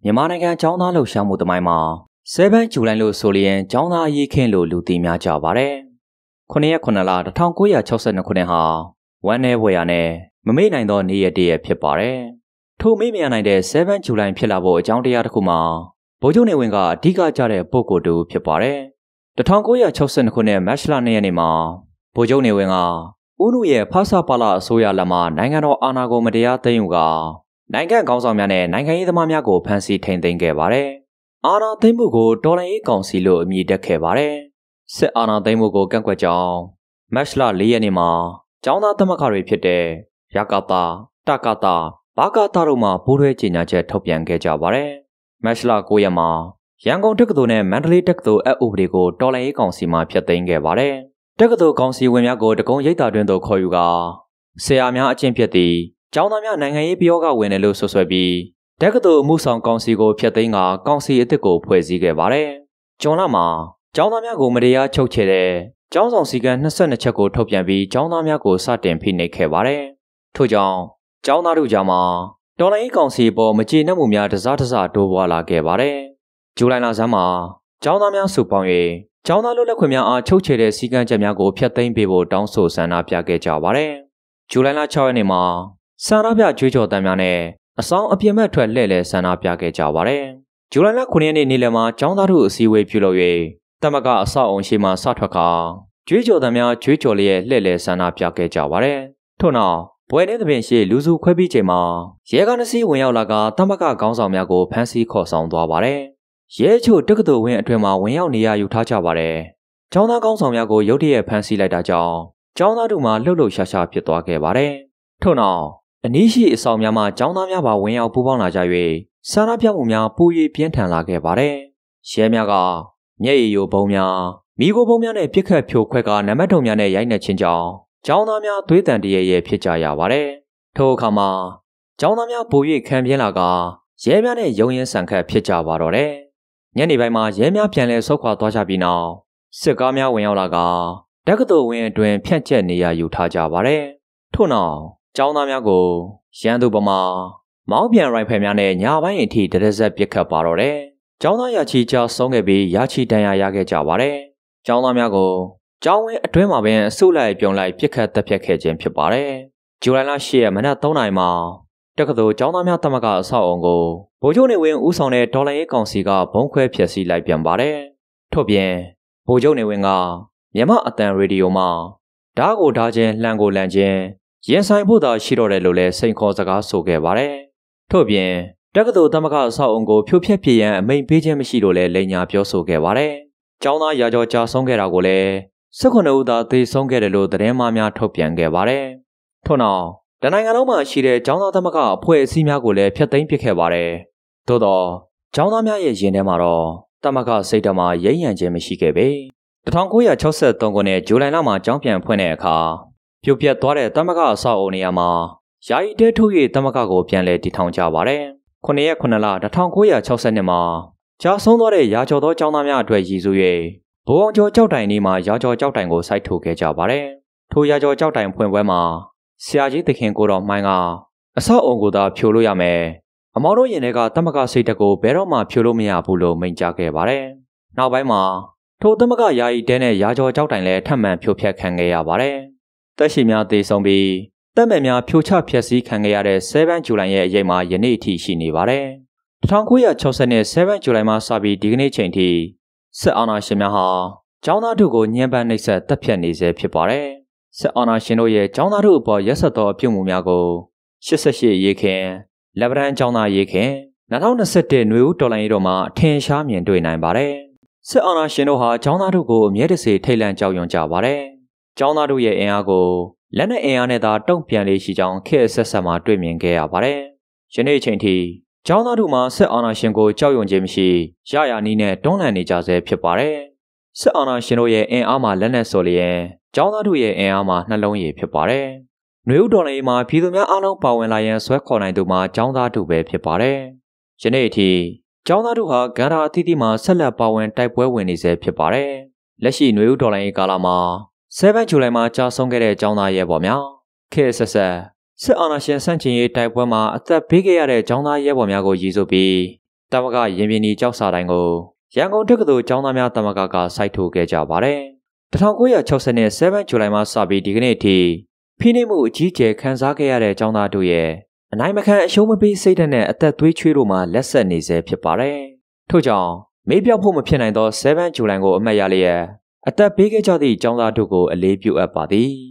မြန်မာနိုင်ငံကျောင်းသားလှုပ်ရှားမှုတမိုင်းမှာ7 ဇူလိုင်လို့ဆိုလျင်ကျောင်းသားအရေးခင်းလို့လူသိများကြပါတယ်။9 ရက် 9 လ 1962 ခုနှစ်ဟာဝမ်းနည်းဖွယ်ရာနဲ့မမေ့နိုင်သောနေ့ရက်တည်းဖြစ်ပါတယ်။ထိုမေ့မရနိုင်တဲ့7 ဇူလိုင်ဖြစ်လာဖို့အကြောင်းတရားတစ်ခုမှာဗိုလ်ချုပ်နေဝင်းကအဓိကကျတဲ့ပုဂ္ဂိုလ်တူဖြစ်ပါတယ်။1962 ခုနှစ်မတ်လ2 ရက်နေ့မှာဗိုလ်ချုပ်နေဝင်းကဦးနုရဲ့ဖဆပလအစိုးရလက်မှနိုင်ငံတော်အာဏာကိုမတရားသိမ်းယူကနိုင်ငံခေါင်းဆောင်များနဲ့နိုင်ငံရေးသမားများကိုဖမ်းဆီးထိန်းသိမ်းခဲ့ပါတယ်။အာဏာသိမ်းမှုကိုတော်လှန်ရေးကောင်စီလို့အမည်တက်ခဲ့ပါတယ်။စစ်အာဏာသိမ်းမှုကိုကန့်ကွက်ကြောင်းမတ်လ4 ရက်နေ့မှာကျောင်းသားသမဂ္ဂတွေဖြစ်တဲ့ရကသ၊တကသ၊ဘာကသတို့မှပူးတွဲကြေညာချက်ထုတ်ပြန်ခဲ့ကြပါတယ်။မတ်လ9 ရက်မှာရန်ကုန်တက္ကသိုလ်နဲ့မန္တလေးတက္ကသိုလ်အဥပဒေကိုတော်လှန်ရေးကောင်စီမှဖျက်သိမ်းခဲ့ပါတယ်။တက္ကသိုလ်ကောင်စီဝင်များကိုတကုံရိပ်သာတွင်သို့ခေါ်ယူကာဆရာများအကျင့်ဖြစ်သည့်ကျောင်းသားများနိုင်ငံရေးပြောကဝင်တယ်လို့ဆိုဆွဲပြီးတက္ကသိုလ်အမှုဆောင်ကောင်စီကိုဖျက်သိမ်းကကောင်စီအသစ်ကိုဖွဲ့စည်းခဲ့ပါတယ်။ကျွန်းလမှာကျောင်းသားများကိုမတရားချုပ်ချယ်တဲ့ကျောင်းဆောင်စည်းကမ်း22 ချက်ကိုထုတ်ပြန်ပြီးကျောင်းသားများကိုစတင်ဖိနှိပ်ခဲ့ပါတယ်။ထို့ကြောင့်ကျောင်းသားတို့ကြားမှာတော်လှန်ရေးကောင်စီပေါ်မကျေနပ်မှုများတစတိုးပွားလာခဲ့ပါတယ်။ဇူလိုင်လဆန်းမှာကျောင်းသားများစုပေါင်း၍ကျောင်းသားလူလက်ခွင့်များအားချုပ်ချယ်တဲ့စည်းကမ်းချက်များကိုဖျက်သိမ်းပေးဖို့တောင်းဆိုဆန္ဒပြခဲ့ကြပါတယ်။ဇူလိုင်လ6 ရက်နေ့မှာဆန္ဒပြကြွေးကြော်သံများနဲ့အဆောင်အပြင်ဘက်ထွက်လှည့်လည်ဆန္ဒပြခဲ့ကြပါတယ်။ဇူလိုင်လ9 ရက်နေ့နေ့လယ်မှာကျောင်းသားတို့အစည်းအဝေးပြုလုပ်၍တမကအဆောက်အုံရှိမှစထွက်ခါကြွေးကြော်သံများကြွေးကြော်လျက်လှည့်လည်ဆန္ဒပြခဲ့ကြပါတယ်။ထို့နောက်ဘွယ်တဲ့သဖြင့်ရှိလူစုခွဲပြီးချိန်မှာရဲကားနှစီဝင်ရောက်လာကတမကခေါင်းဆောင်များကိုဖမ်းဆီးခေါ်ဆောင်သွားပါတယ်။ရဲချို့တက္ကသိုလ်ဝင်းအတွင်းမှာဝင်ရောက်နေရယူထားကြပါတယ်။ကျောင်းသားခေါင်းဆောင်များကိုရုတ်တရက်ဖမ်းဆီးလိုက်တာကြောင့်ကျောင်းသားတို့မှလှုပ်လှုပ်ရှားရှားဖြစ်သွားခဲ့ပါတယ်။ထို့နောက်အနီးရှိအဆောင်များမှာကျောင်းသားများပါဝင်ရောက်ပူးပေါင်းလာကြ၍ဆန္ဒပြမှုများပို၍ပြင်းထန်လာခဲ့ပါတယ်။ရဲများကမျက်ရည်ယိုဘုံများမိခိုးဘုံများနဲ့ပြစ်ခတ်ဖြိုခွဲကနံပါတ်တုံများနဲ့ရိုက်နှက်ခြင်းကြောင့်ကျောင်းသားများသွေးတန်တရဲရဲဖြစ်ကြရပါတယ်။ထိုအခါမှာကျောင်းသားများပို၍ခံပြင်းလာကရဲများနဲ့ရုံရင်ဆန်ခတ်ဖြစ်ကြပါတော့တယ်။ညနေပိုင်းမှာရဲများပြန်လည်ဆုတ်ခွာသွားကြပြီးနောက်စစ်ကားများဝင်ရောက်လာကတက္ကသိုလ်ဝင်းအတွင်းဖြန့်ကျက်နေရယူထားကြပါတယ်။ထို့နောက်ကျောင်းသားများကိုရန်သူပမာမောင်းပြန်ရိုင်ဖယ်များနဲ့ညပိုင်းအထိတရဇက်ပစ်ခတ်ပါတော့တယ်။ကျောင်းသားရချီချဆုံးခဲ့ပြီးရချီတန်ရာရခဲ့ကြပါတယ်။ကျောင်းသားများကိုကျောင်းဝင်းအတွင်းမှာပင်အစုလိုက်ပြုံလိုက်ပစ်ခတ်တပ်ဖြတ်ခဲ့ခြင်းဖြစ်ပါတယ်။ဇူလိုင်လ10 ရက်မနက်3 နာရီမှာတက္ကသိုလ်ကျောင်းသားများသမဂ္ဂအဆောက်အုံကိုဗိုလ်ချုပ်နေဝင်းဦးဆောင်တဲ့တော်လှန်ရေးကောင်စီကဘုံခွဲဖျက်ဆီးလိုက်ပြန်ပါတယ်။ထို့ပြင်ဗိုလ်ချုပ်နေဝင်းကမြန်မာအတန်ရေဒီယိုမှာဓားကိုဓားခြင်းလှန်ကိုလှန်ခြင်းရင်ဆိုင်ဖို့သာရှိတော့တယ်လို့လည်းစိန်ခေါ်စကားဆိုခဲ့ပါတယ်။ထို့ပြင်တက္ကသိုလ်သမဂ္ဂအဆောက်အုံကိုဖြိုဖျက်ပြရန်အမိန့်ပေးခြင်းမရှိလို့လည်းလိန်ညာပြောဆိုခဲ့ပါတယ်။ကျောင်းသားရာကျော်ကြာဆုံးခဲ့တာကိုလည်း18 ဦးသာသေဆုံးခဲ့တယ်လို့သတင်းမှများထုတ်ပြန်ခဲ့ပါတယ်။ထို့နောက်တနိုင်ငံလုံးမှာရှိတဲ့ကျောင်းသားသမဂ္ဂအဖွဲ့အစည်းများကိုလည်းဖျက်သိမ်းပစ်ခဲ့ပါတယ်။သို့သောကျောင်းသားများရဲ့ရင်ထဲမှာတော့သမဂ္ဂစိတ်ဓာတ်မှာရိမ့်ရံခြင်းမရှိခဲ့ပေ။1963 ခုနှစ်ဇူလိုင်လမှာကျောင်းပြန်ဖွင့်တဲ့အခါပြိုပျက်သွားတဲ့သမဂ္ဂအဆောက်အုံနေရာမှာယာယီတဲထုတ်၍သမဂ္ဂကိုပြန်လည်တည်ထောင်ကြပါတယ်။9 ရက် 9 လ 1962 မှာကြာဆုံးသွားတဲ့ရာကျော်သောကျောင်းသားများအတွက်ရည်စူး၍ဘိုးအောင်ကျော်ကြောက်တိုင်နေမှာရာကျော်ကြောက်တိုင်ကိုစိုက်ထုတ်ခဲ့ကြပါတယ်။ထိုရာကျော်ကြောက်တိုင်ဖွင့်ပွဲမှာဆရာကြီးသခင်ကိုတော်မှိုင်းကအဆောက်အုံကိုသာဖြိုလို့ရမယ်။အမောင်တို့ရင်ထဲကသမဂ္ဂစိတ်တကိုဘယ်တော့မှဖြိုလို့မရဘူးလို့မိန့်ကြားခဲ့ပါတယ်။နောက်ပိုင်းမှာထိုသမဂ္ဂယာယီတဲနဲ့ရာကျော်ကြောက်တိုင်လည်းထပ်မံဖြိုဖျက်ခံခဲ့ရပါတယ်။တက်ရှိများသေဆုံးပြီးတပ်မဲ့များဖြိုချဖျက်ဆီးခံခဲ့ရတဲ့7 ဇူလိုင်ရဲ့အရေးမှာယနေ့အထိရှိနေပါတယ်။1960 7 ဇူလိုင်မှာစပြီးဒီကနေ့ချိန်ထိစစ်အာဏာရှင်များဟာကျောင်းသားတို့ကိုညှဉ်းပန်းနှိပ်စက်တပ်ဖြတ်နေဆဲဖြစ်ပါတယ်။စစ်အာဏာရှင်တို့ရဲ့ကျောင်းသားတို့အပေါ်ရက်စက်သောအပြုအမူများကို88ရေးခင်လက်ဗရန်ကျောင်းသားရေးခင်2021နွေဦးတော်လှန်ရေးတော်မှာအထင်ရှားမြင်တွေ့နိုင်ပါတယ်။စစ်အာဏာရှင်တို့ဟာကျောင်းသားတို့ကိုအမြဲတစေထိတ်လန့်ကြောက်ရွံ့ကြပါတယ်။ကျောင်းသားတို့ရဲ့အင်အားကိုလက်နက်အင်အားနဲ့သာတုံ့ပြန်လေးရှိကြောင်းခေတ်အဆက်ဆက်မှာတွေ့မြင်ခဲ့ရပါတယ်။ယနေ့အချိန်ထိကျောင်းသားတို့မှာစစ်အာဏာရှင်ကိုကြောက်ရွံ့ခြင်းမရှိရရနီးနဲ့တွန်းလှန်နေကြဆဲဖြစ်ပါတယ်။စစ်အာဏာရှင်တို့ရဲ့အင်အားမှာလက်နက်ဆိုလျင်ကျောင်းသားတို့ရဲ့အင်အားမှာနှလုံးရည်ဖြစ်ပါတယ်။နွေဦးတော်လှန်ရေးမှာပြည်သူများအားလုံးပါဝင်လာရန်ဆွဲခေါ်နိုင်သူမှာကျောင်းသားတို့ပဲဖြစ်ပါတယ်။ယနေ့အထိကျောင်းသားတို့ဟာကဏ္ဍအသီးသီးမှာဆက်လက်ပါဝင်တိုက်ပွဲဝင်နေဆဲဖြစ်ပါတယ်။လက်ရှိနွေဦးတော်လှန်ရေးကာလမှာ7 ဇူလိုင်မှာကြာဆုံးခဲ့တဲ့ကျောင်းသားရဲဘော်များခေတ်ဆက်ဆက်စစ်အာဏာရှင်ဆန့်ကျင်ရေးတိုက်ပွဲမှာအသက်ပေးခဲ့ရတဲ့ကျောင်းသားရဲဘော်များကိုရည်စူးပြီးတမကရင်ပြင်းဒီကြောက်စာတိုင်းကိုရန်ကုန်တက္ကသိုလ်ကျောင်းသားများတမကစိုက်ထုတ်ခဲ့ကြပါတယ်။1960နဲ့7 ဇူလိုင်မှာစပြီးဒီကနေ့အထိဖိနှိပ်မှုအကြီးကျယ်ခံစားခဲ့ရတဲ့ကျောင်းသားတို့ရဲ့အနိုင်မခံအရှုံးမပေးစိတ်ဓာတ်နဲ့အသက်သွေးချွေးတို့မှာလက်ဆက်နေစေဖြစ်ပါတယ်။ထို့ကြောင့်မေးပြောက်ဖို့မဖြစ်နိုင်သော7 ဇူလိုင်ကိုအမှတ်ရလျက်အသက်ပေးခဲ့ကြသည့်ကျောင်းသားတို့ကိုအလေးပြုအပ်ပါသည်။